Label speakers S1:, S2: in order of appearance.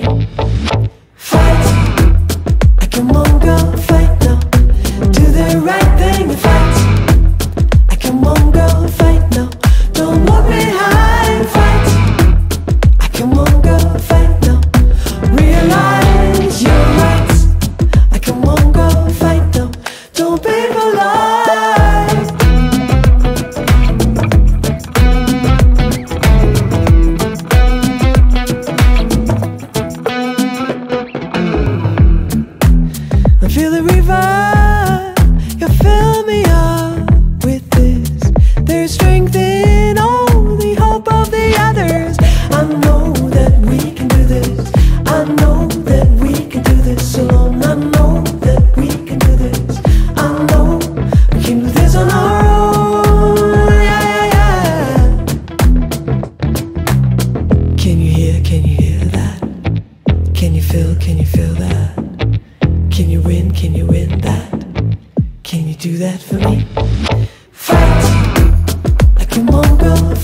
S1: Fight, come on girl, fight now. Do the right thing and fight. Come on girl, fight now. Don't look behind, fight. Come on girl, fight now. Realize your rights. Come on girl, fight now. Don't be polite. I feel the revive. You fill me up with this. There's strength in all the hope of the others. I know that we can do this. I know that we can do this alone. I know that we can do this. I know we can do this on our own. Yeah, yeah, yeah. Can you hear that? Can you feel that? Can you win that? Can you do that for me? Fight, come on girl,